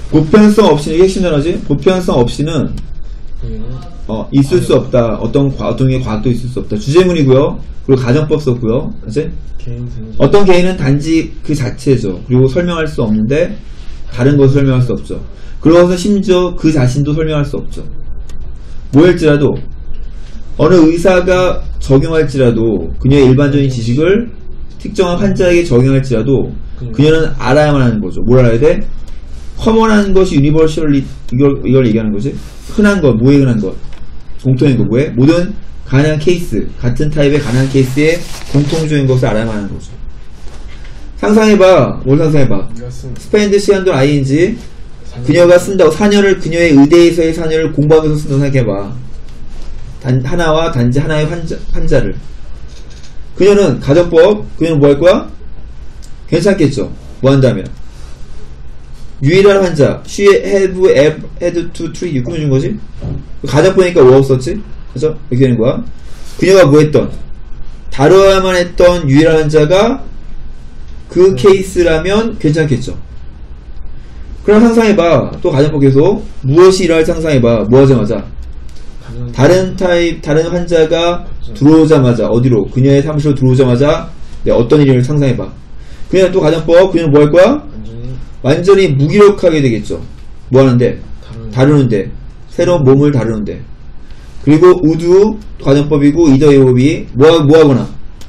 보편성 없이는, 이게 핵심 단어지? 보편성 없이는 있을 수 없다. 어떤 게 과학도 있을 수 없다. 주제문이고요. 그리고 가정법 썼고요. 그치? 어떤 개인은 단지 그 자체죠. 그리고 설명할 수 없는데 다른 것을 설명할 수 없죠. 그러고서 심지어 그 자신도 설명할 수 없죠. 뭐일지라도 어느 의사가 적용할지라도 그녀의 일반적인 지식을 특정한 환자에게 적용할지라도 그녀는 알아야만 하는 거죠. 뭘 알아야 돼? 커먼한 것이 유니버셜리, 이걸 얘기하는 거지. 흔한 것, 뭐에 흔한 것, 공통인 것, 뭐에? 모든 가능한 케이스, 같은 타입의 가능한 케이스의 공통적인 것을 알아야만 하는 거죠. 상상해봐. 뭘 상상해봐? 스펜드 시간도 ing, 그녀가 쓴다고 4년을 그녀의 의대에서의 4년을 공부하면서 쓴다고 생각해봐. 하나와 단지 하나의 환자를. 그녀는 가정법, 그녀는 뭐 할 거야? 괜찮겠죠. 뭐 한다면 유일한 환자, she have had to treat you. 끊어준 거지? 가정법이니까 what 썼지? 그죠? 이렇게 되는 거야. 그녀가 뭐 했던, 다뤄야만 했던 유일한 환자가 그 케이스라면 괜찮겠죠. 그럼 상상해봐. 또 가정법 계속 무엇이 일어날 상상해봐. 뭐 하자마자 다른 환자가 들어오자마자, 어디로? 그녀의 사무실로 들어오자마자 어떤 일을 상상해봐. 그냥 또 가정법, 그녀는 뭐 할 거야? 완전히 무기력하게 되겠죠. 뭐 하는데? 다루는데. 새로운 몸을 다루는데. 그리고 우두 가정법이고 이더 예법이 뭐 하거나?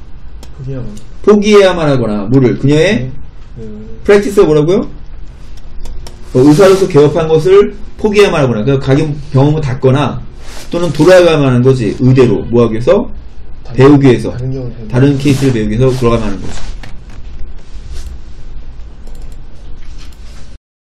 포기해야만 하거나. 뭐를? 그녀의 프랙티스가 뭐라고요? 의사로서 개업한 것을 포기해야만 하거나. 그러니까 가게 병원을 닫거나 또는 돌아가야만 하는 거지. 의대로. 뭐 하기 위해서? 배우기 위해서. 다른 케이스를 배우기 위해서 돌아가야만 하는 거죠.